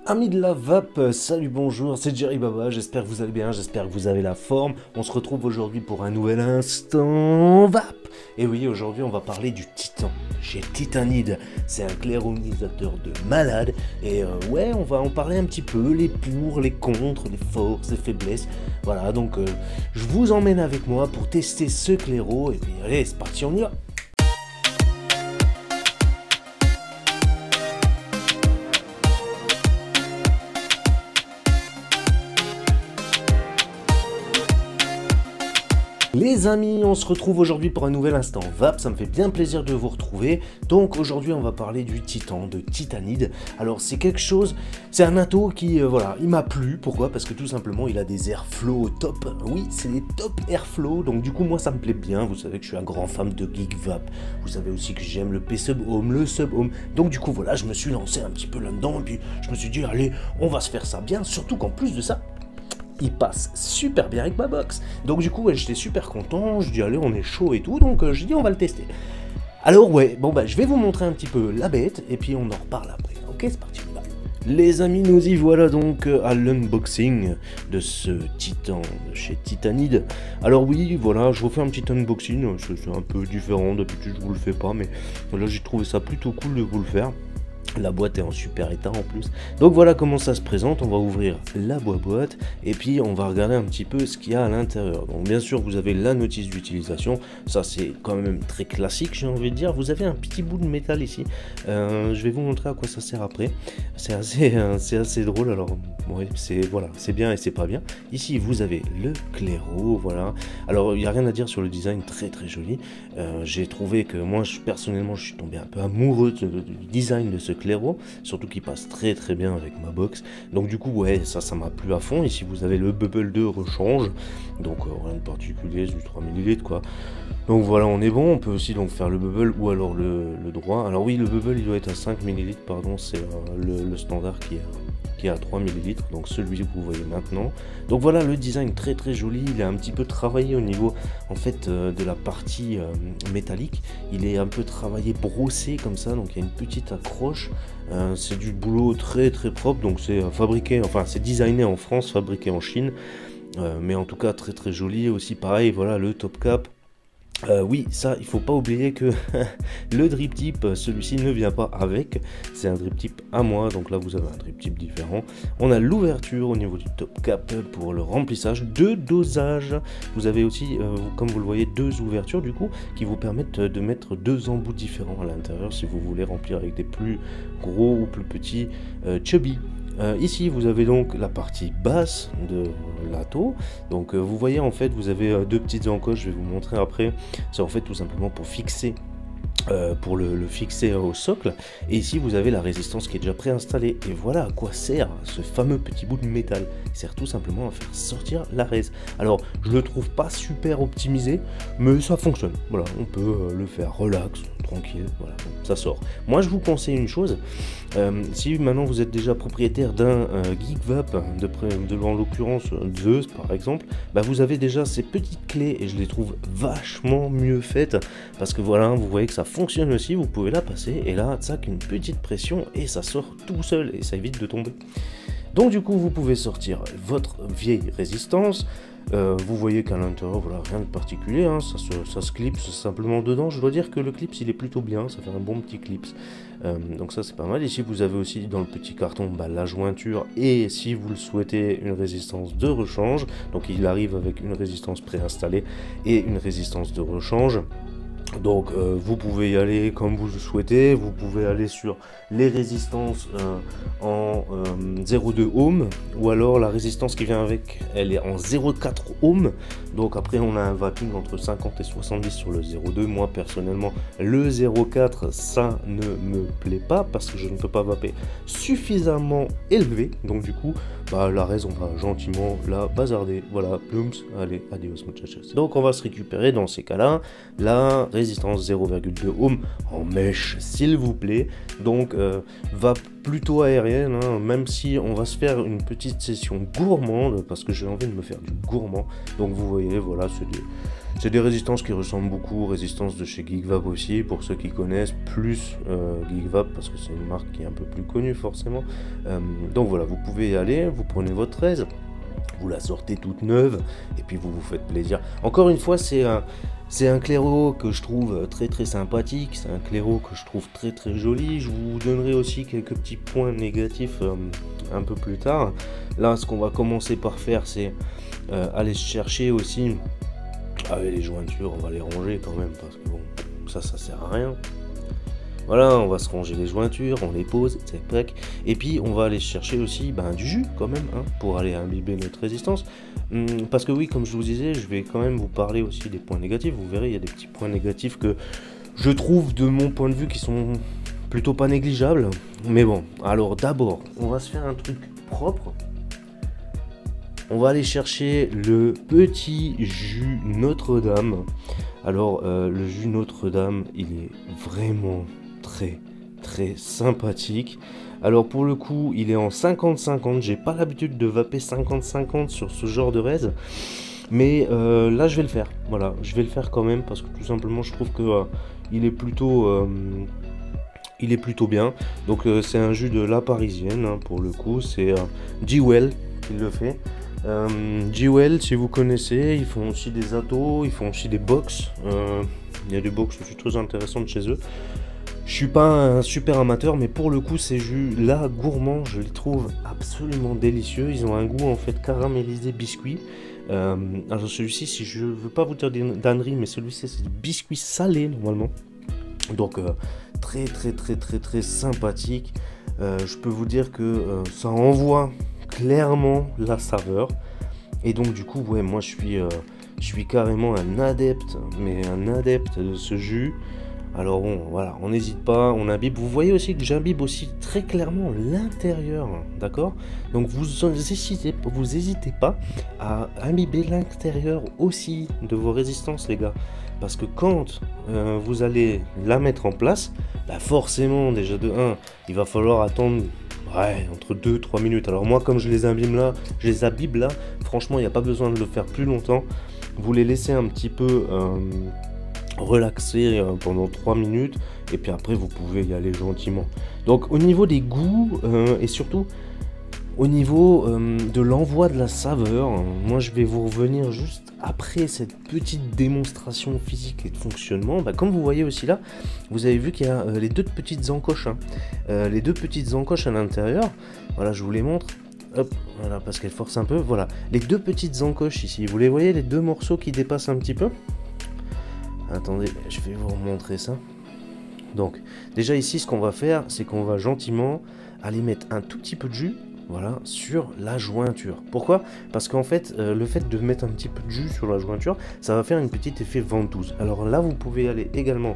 Amis de la vape, salut bonjour, c'est Jerry Baba, j'espère que vous allez bien, j'espère que vous avez la forme. On se retrouve aujourd'hui pour un nouvel instant vape. Et oui, aujourd'hui on va parler du Titan, chez Titanide. C'est un claironisateur de malade. Et ouais, on va en parler un petit peu, les pour, les contre, les forces, les faiblesses. Voilà, donc je vous emmène avec moi pour tester ce claireau. Et puis allez, c'est parti, on y va. Les amis, on se retrouve aujourd'hui pour un nouvel instant vape, ça me fait bien plaisir de vous retrouver. Donc aujourd'hui on va parler du Titan, de Titanide. Alors c'est quelque chose, c'est un ato qui, voilà, il m'a plu. Pourquoi? Parce que tout simplement il a des airflow au top. Oui, c'est les top airflow, donc du coup moi ça me plaît bien. Vous savez que je suis un grand fan de geek vape. Vous savez aussi que j'aime le P-Sub Home, le Sub Home. Donc du coup voilà, je me suis lancé un petit peu là-dedans et puis je me suis dit allez, on va se faire ça bien. Surtout qu'en plus de ça, il passe super bien avec ma box. Donc du coup ouais, j'étais super content, je dis allez on est chaud et tout, donc j'ai dit on va le tester. Alors ouais, bon bah je vais vous montrer un petit peu la bête et puis on en reparle après. Ok, c'est parti. Les amis, nous y voilà donc à l'unboxing de ce Titan de chez Titanide. Alors oui, voilà, je vous fais un petit unboxing, c'est un peu différent, d'habitude je vous le fais pas, mais là j'ai trouvé ça plutôt cool de vous le faire. La boîte est en super état en plus. Donc voilà comment ça se présente. On va ouvrir la boîte et puis on va regarder un petit peu ce qu'il y a à l'intérieur. Donc bien sûr vous avez la notice d'utilisation. Ça c'est quand même très classique, j'ai envie de dire. Vous avez un petit bout de métal ici. Je vais vous montrer à quoi ça sert après. C'est assez drôle. Alors ouais, c'est bien et c'est pas bien. Ici vous avez le claireau. Voilà. Alors il n'y a rien à dire sur le design, très très joli. J'ai trouvé que moi personnellement je suis tombé un peu amoureux du design de ce claireau, surtout qu'il passe très très bien avec ma box. Donc du coup ouais, ça m'a plu à fond. Ici vous avez le bubble de rechange, donc rien de particulier, c'est du 3 ml quoi. Donc voilà, on est bon. On peut aussi donc faire le bubble ou alors le droit. Alors oui, le bubble il doit être à 5 ml, pardon, c'est le standard qui est à 3 ml, donc celui que vous voyez maintenant. Donc voilà, le design très très joli. Il est un petit peu travaillé au niveau en fait de la partie métallique. Il est un peu travaillé, brossé comme ça, donc il y a une petite accroche. C'est du boulot très très propre, donc c'est fabriqué, enfin c'est designé en France, fabriqué en Chine, mais en tout cas très très joli. Aussi pareil, voilà le top cap. Oui, ça, il faut pas oublier que le drip tip, celui-ci ne vient pas avec, c'est un drip tip à moi, donc là vous avez un drip tip différent. On a l'ouverture au niveau du top cap pour le remplissage, deux dosages. Vous avez aussi, comme vous le voyez, deux ouvertures du coup, qui vous permettent de mettre deux embouts différents à l'intérieur si vous voulez remplir avec des plus gros ou plus petits chubby. Ici vous avez donc la partie basse de l'atto. Donc vous voyez en fait vous avez deux petites encoches, je vais vous montrer après. C'est en fait tout simplement pour fixer pour le fixer au socle. Et ici vous avez la résistance qui est déjà préinstallée. Et voilà à quoi sert ce fameux petit bout de métal. Il sert tout simplement à faire sortir la résine. Alors je le trouve pas super optimisé, mais ça fonctionne. Voilà, on peut le faire relax, tranquille, voilà, ça sort. Moi je vous conseille une chose, si maintenant vous êtes déjà propriétaire d'un Geek Vape, en l'occurrence Zeus par exemple, bah vous avez déjà ces petites clés et je les trouve vachement mieux faites, parce que voilà, vous voyez que ça fonctionne aussi, vous pouvez la passer et là, tac, une petite pression et ça sort tout seul et ça évite de tomber. Donc du coup, vous pouvez sortir votre vieille résistance. Vous voyez qu'à l'intérieur, voilà, rien de particulier, hein, ça se clipse simplement dedans. Je dois dire que le clips, il est plutôt bien, ça fait un bon petit clips. Donc ça, c'est pas mal. Ici, vous avez aussi dans le petit carton la jointure et, si vous le souhaitez, une résistance de rechange. Donc il arrive avec une résistance préinstallée et une résistance de rechange. Donc vous pouvez y aller comme vous le souhaitez, vous pouvez aller sur les résistances en 0,2 ohm, ou alors la résistance qui vient avec, elle est en 0,4 ohm. Donc après on a un vaping entre 50 et 70 sur le 0,2. Moi personnellement le 0,4 ça ne me plaît pas parce que je ne peux pas vaper suffisamment élevé. Donc du coup la raison on va gentiment la bazarder. Voilà, plums, allez, adios muchachos. Donc on va se récupérer dans ces cas là la résistance 0,2 ohm en mèche s'il vous plaît. Donc va plutôt aérienne, hein, même si on va se faire une petite session gourmande parce que j'ai envie de me faire du gourmand. Donc vous voyez, voilà, C'est des résistances qui ressemblent beaucoup aux résistances de chez Geekvap aussi, pour ceux qui connaissent plus Geekvap, parce que c'est une marque qui est un peu plus connue forcément. Donc voilà, vous pouvez y aller, vous prenez votre 13, vous la sortez toute neuve, et puis vous vous faites plaisir. Encore une fois, c'est un claireau que je trouve très très sympathique, c'est un claireau que je trouve très très joli. Je vous donnerai aussi quelques petits points négatifs un peu plus tard. Là, ce qu'on va commencer par faire, c'est aller chercher aussi avec les jointures, on va les ranger quand même, parce que bon, ça sert à rien. Voilà, on va se ranger les jointures, on les pose, tac, et puis on va aller chercher aussi du jus quand même, hein, pour aller imbiber notre résistance. Parce que oui, comme je vous disais, je vais quand même vous parler aussi des points négatifs. Vous verrez, il y a des petits points négatifs que je trouve de mon point de vue qui sont plutôt pas négligeables. Mais bon, alors d'abord, on va se faire un truc propre. On va aller chercher le petit jus Notre-Dame. Alors, le jus Notre-Dame, il est vraiment très très sympathique. Alors pour le coup, il est en 50-50. J'ai pas l'habitude de vaper 50-50 sur ce genre de raise. Mais là, je vais le faire. Voilà, je vais le faire quand même parce que tout simplement, je trouve que il est plutôt bien. Donc c'est un jus de La Parisienne, hein, pour le coup. C'est G-Well qui le fait. G-Well, si vous connaissez, ils font aussi des atos, ils font aussi des box. Il y a des box aussi très intéressantes chez eux. Je suis pas un super amateur, mais pour le coup, ces jus-là, gourmands, je les trouve absolument délicieux. Ils ont un goût en fait caramélisé biscuit. Alors celui-ci, si je veux pas vous dire des d'âneries, mais celui-ci c'est du biscuit salé normalement. Donc très très très très très sympathique. Je peux vous dire que ça envoie clairement la saveur. Et donc du coup, ouais, moi je suis carrément un adepte, mais un adepte de ce jus. Alors bon, voilà, on n'hésite pas, on imbibe. Vous voyez aussi que j'imbibe aussi très clairement l'intérieur, d'accord? Donc vous hésitez pas à imbiber l'intérieur aussi de vos résistances, les gars. Parce que quand vous allez la mettre en place, forcément, déjà de 1, il va falloir attendre entre 2-3 minutes. Alors moi, comme je les imbibe là, franchement, il n'y a pas besoin de le faire plus longtemps. Vous les laissez un petit peu relaxer pendant 3 minutes et puis après vous pouvez y aller gentiment. Donc au niveau des goûts et surtout au niveau de l'envoi de la saveur, moi je vais vous revenir juste après cette petite démonstration physique et de fonctionnement. Comme vous voyez aussi là, vous avez vu qu'il y a les deux petites encoches, hein. Les deux petites encoches à l'intérieur. Voilà, je vous les montre. Hop, voilà, parce qu'elles forcent un peu. Voilà, les deux petites encoches ici. Vous les voyez, les deux morceaux qui dépassent un petit peu. Attendez, je vais vous remontrer ça. Donc, déjà ici, ce qu'on va faire, c'est qu'on va gentiment aller mettre un tout petit peu de jus, voilà, sur la jointure. Pourquoi? Parce qu'en fait, le fait de mettre un petit peu de jus sur la jointure, ça va faire une petite effet ventouse. Alors là, vous pouvez aller également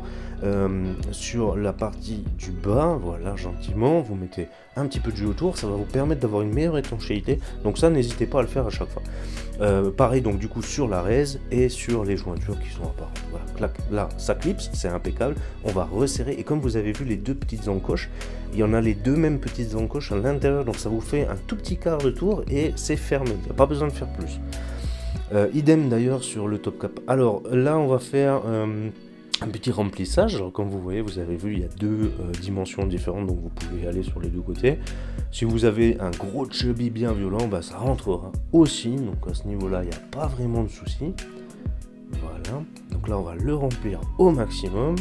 sur la partie du bas, voilà, gentiment, vous mettez un petit peu de jus autour, ça va vous permettre d'avoir une meilleure étanchéité. Donc ça, n'hésitez pas à le faire à chaque fois. Pareil, donc du coup, sur la raise et sur les jointures qui sont apparentes. Voilà, clac, là, ça clipse, c'est impeccable. On va resserrer, et comme vous avez vu les deux petites encoches, il y en a les deux mêmes petites encoches à l'intérieur, donc ça vous fait un tout petit quart de tour et c'est fermé, il n'y a pas besoin de faire plus. Idem d'ailleurs sur le top cap. Alors là, on va faire un petit remplissage. Alors, comme vous voyez, vous avez vu, il y a deux dimensions différentes, donc vous pouvez aller sur les deux côtés. Si vous avez un gros chubby bien violent, ça rentrera aussi, donc à ce niveau-là, il n'y a pas vraiment de souci. Voilà, donc là, on va le remplir au maximum.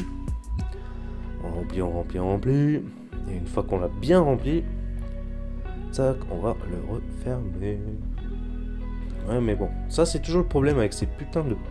On remplit, on remplit, on remplit. Et une fois qu'on l'a bien rempli, tac, on va le refermer. Ouais, mais bon, ça c'est toujours le problème avec ces putains de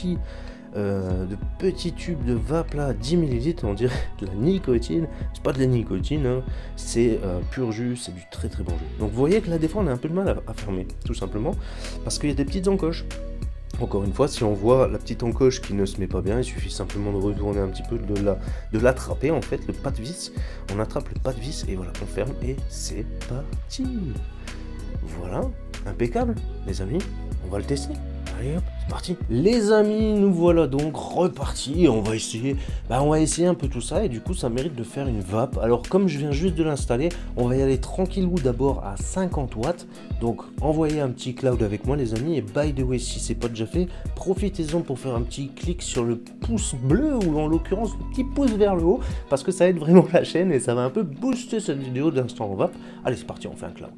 petits tubes de vape là, 10 ml, on dirait de la nicotine. C'est pas de la nicotine, hein. C'est pur jus, c'est du très très bon jus. Donc vous voyez que là des fois on a un peu de mal à fermer, tout simplement, parce qu'il y a des petites encoches. Encore une fois, si on voit la petite encoche qui ne se met pas bien, il suffit simplement de retourner un petit peu, de l'attraper en fait, le pas de vis. On attrape le pas de vis et voilà, on ferme et c'est parti. Voilà, impeccable les amis, on va le tester. Allez hop, c'est parti. Les amis, nous voilà donc repartis. On va essayer un peu tout ça et du coup ça mérite de faire une vape. Alors comme je viens juste de l'installer, on va y aller tranquillou d'abord à 50 watts. Donc envoyez un petit cloud avec moi les amis. Et by the way, si c'est pas déjà fait, profitez-en pour faire un petit clic sur le pouce bleu ou en l'occurrence le petit pouce vers le haut parce que ça aide vraiment la chaîne et ça va un peu booster cette vidéo d'instant en vape. Allez c'est parti, on fait un cloud.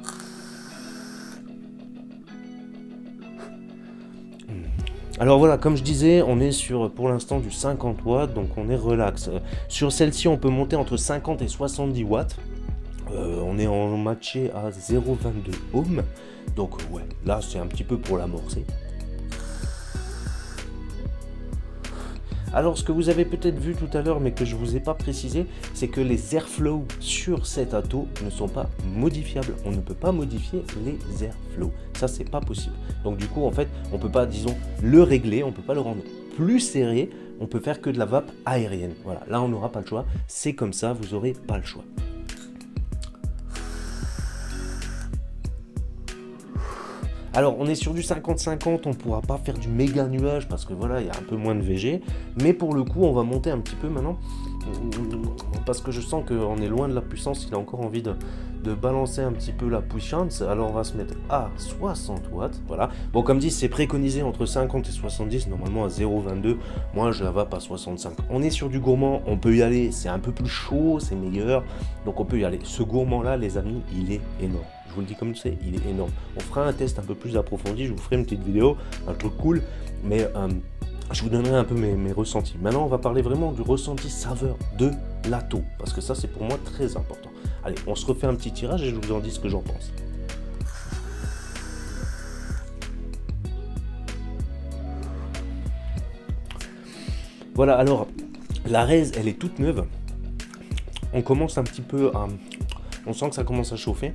Alors voilà, comme je disais, on est sur pour l'instant du 50 watts, donc on est relax. Sur celle-ci, on peut monter entre 50 et 70 watts. On est en matché à 0,22 ohms. Donc ouais, là c'est un petit peu pour l'amorcer. Alors ce que vous avez peut-être vu tout à l'heure mais que je ne vous ai pas précisé, c'est que les airflow sur cet Atto ne sont pas modifiables. On ne peut pas modifier les airflow. Ça c'est pas possible. Donc du coup en fait on peut pas disons le régler, on peut pas le rendre plus serré, on peut faire que de la vape aérienne. Voilà, là on n'aura pas le choix, c'est comme ça, vous n'aurez pas le choix. Alors on est sur du 50-50, on ne pourra pas faire du méga nuage parce que voilà, il y a un peu moins de VG. Mais pour le coup, on va monter un petit peu maintenant. Parce que je sens qu'on est loin de la puissance, il a encore envie de balancer un petit peu la puissance. Alors on va se mettre à 60 watts, voilà. Bon comme dit, c'est préconisé entre 50 et 70, normalement à 0,22. Moi je la vape à 65. On est sur du gourmand, on peut y aller, c'est un peu plus chaud, c'est meilleur. Donc on peut y aller. Ce gourmand là les amis, il est énorme. Je vous le dis comme c'est, il est énorme. On fera un test un peu plus approfondi, je vous ferai une petite vidéo, un truc cool, mais je vous donnerai un peu mes ressentis. Maintenant, on va parler vraiment du ressenti saveur de l'Atto, parce que ça, c'est pour moi très important. Allez, on se refait un petit tirage et je vous en dis ce que j'en pense. Voilà, alors, la raise, elle est toute neuve. On commence un petit peu à... On sent que ça commence à chauffer.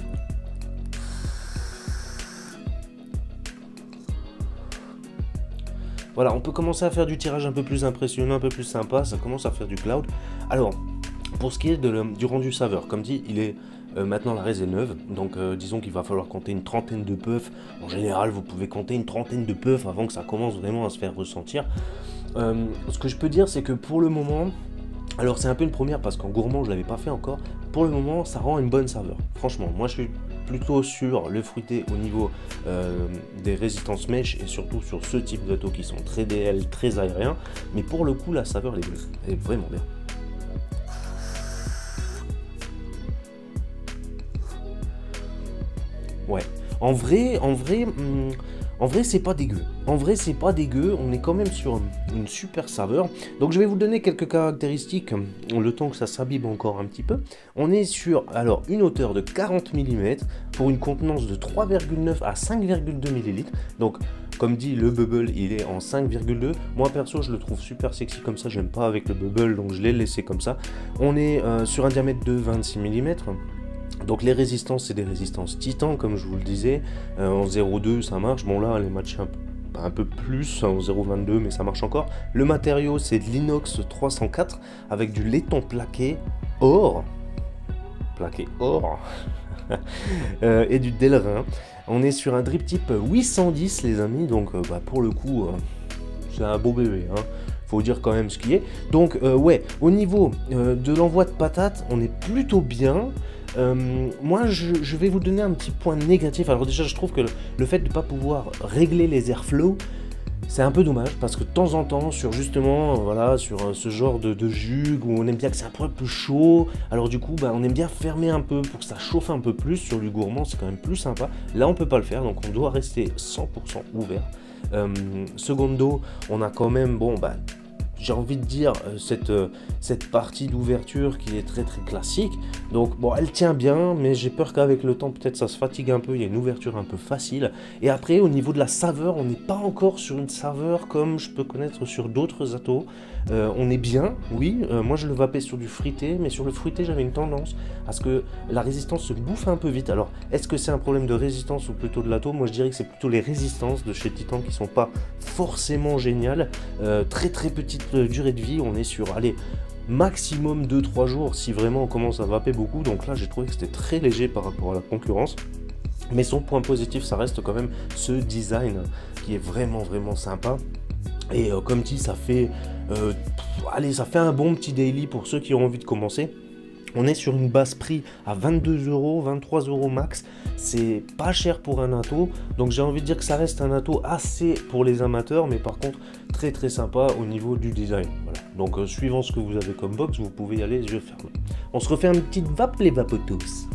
Voilà, on peut commencer à faire du tirage un peu plus impressionnant, un peu plus sympa. Ça commence à faire du cloud. Alors, pour ce qui est du rendu saveur, comme dit, il est maintenant la raise est neuve. Donc, disons qu'il va falloir compter une trentaine de puffs. En général, vous pouvez compter une trentaine de puffs avant que ça commence vraiment à se faire ressentir. Ce que je peux dire, c'est que pour le moment... Alors c'est un peu une première parce qu'en gourmand je l'avais pas fait encore. Pour le moment ça rend une bonne saveur. Franchement moi je suis plutôt sur le fruité au niveau des résistances mèches et surtout sur ce type d'Atto qui sont très DL, très aériens. Mais pour le coup la saveur elle est vraiment bien. Ouais. En vrai, c'est pas dégueu. En vrai, c'est pas dégueu. On est quand même sur une super saveur. Donc, je vais vous donner quelques caractéristiques, le temps que ça s'abîme encore un petit peu. On est sur, alors, une hauteur de 40 mm pour une contenance de 3,9 à 5,2 ml. Donc, comme dit, le bubble, il est en 5,2. Moi, perso, je le trouve super sexy comme ça. J'aime pas avec le bubble, donc je l'ai laissé comme ça. On est sur un diamètre de 26 mm. Donc les résistances, c'est des résistances titan, comme je vous le disais. En 0,2, ça marche. Bon, là, elle est matchée un peu plus, en 0,22, mais ça marche encore. Le matériau, c'est de l'inox 304 avec du laiton plaqué or. Et du Delrin. On est sur un drip type 810, les amis. Donc, pour le coup, c'est un beau bébé, hein. Faut dire quand même ce qui est. Donc, ouais, au niveau de l'envoi de patates, on est plutôt bien. Moi je vais vous donner un petit point négatif. Alors déjà je trouve que le fait de ne pas pouvoir régler les airflow, c'est un peu dommage parce que de temps en temps sur justement voilà sur ce genre de jus où on aime bien que c'est un peu plus chaud, alors du coup on aime bien fermer un peu pour que ça chauffe un peu plus. Sur du gourmand c'est quand même plus sympa. Là on peut pas le faire donc on doit rester 100% ouvert. Secondo, on a quand même j'ai envie de dire cette partie d'ouverture qui est très classique. Donc bon, elle tient bien, mais j'ai peur qu'avec le temps peut-être ça se fatigue un peu. Il y a une ouverture un peu facile. Et après au niveau de la saveur, on n'est pas encore sur une saveur comme je peux connaître sur d'autres Atto. On est bien, oui. Moi je le vapais sur du fruité, mais sur le fruité j'avais une tendance à ce que la résistance se bouffe un peu vite. Alors est-ce que c'est un problème de résistance ou plutôt de l'Atto? Moi je dirais que c'est plutôt les résistances de chez Titan qui sont pas forcément géniales. Très petite durée de vie, on est sur, allez, maximum 2-3 jours si vraiment on commence à vaper beaucoup. Donc là j'ai trouvé que c'était très léger par rapport à la concurrence. Mais son point positif, ça reste quand même ce design qui est vraiment sympa. Et comme dit, ça fait un bon petit daily pour ceux qui ont envie de commencer. On est sur une base prix à 22 €, 23 € max. C'est pas cher pour un natto. Donc j'ai envie de dire que ça reste un natto assez pour les amateurs, mais par contre très sympa au niveau du design. Voilà. Donc suivant ce que vous avez comme box, vous pouvez y aller les yeux fermés. On se refait une petite vape les vapotos.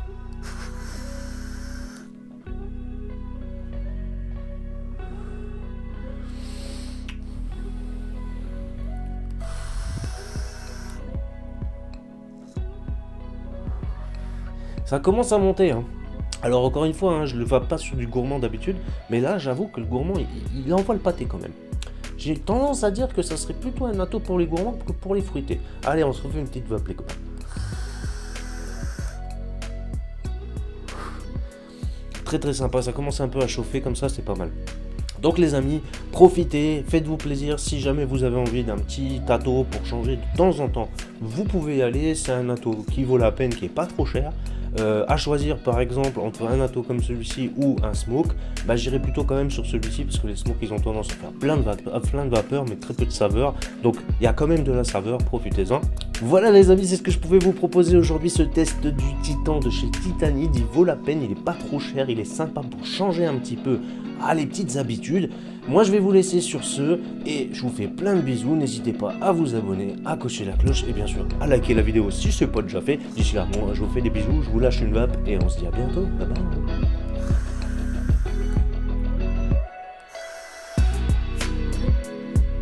Ça commence à monter, hein. Alors encore une fois, hein, je ne le vape pas sur du gourmand d'habitude, mais là j'avoue que le gourmand il envoie le pâté quand même. J'ai tendance à dire que ça serait plutôt un natto pour les gourmands que pour les fruités. Allez, on se refait une petite vape les copains. Très sympa, ça commence un peu à chauffer comme ça, c'est pas mal. Donc les amis, profitez, faites-vous plaisir. Si jamais vous avez envie d'un petit natto pour changer de temps en temps, vous pouvez y aller. C'est un natto qui vaut la peine, qui est pas trop cher. À choisir par exemple entre un natto comme celui-ci ou un smoke, bah, j'irai plutôt quand même sur celui-ci parce que les smokes ils ont tendance à faire plein de vapeur mais très peu de saveur, donc il y a quand même de la saveur, profitez-en. Voilà les amis, c'est ce que je pouvais vous proposer aujourd'hui, ce test du Titan de chez Titanide. Il vaut la peine, il est pas trop cher, il est sympa pour changer un petit peu les petites habitudes. Moi je vais vous laisser sur ce et je vous fais plein de bisous. N'hésitez pas à vous abonner, à cocher la cloche et bien sûr à liker la vidéo si ce n'est pas déjà fait. D'ici là, moi je vous fais des bisous, je vous lâche une vape et on se dit à bientôt. Bye bye.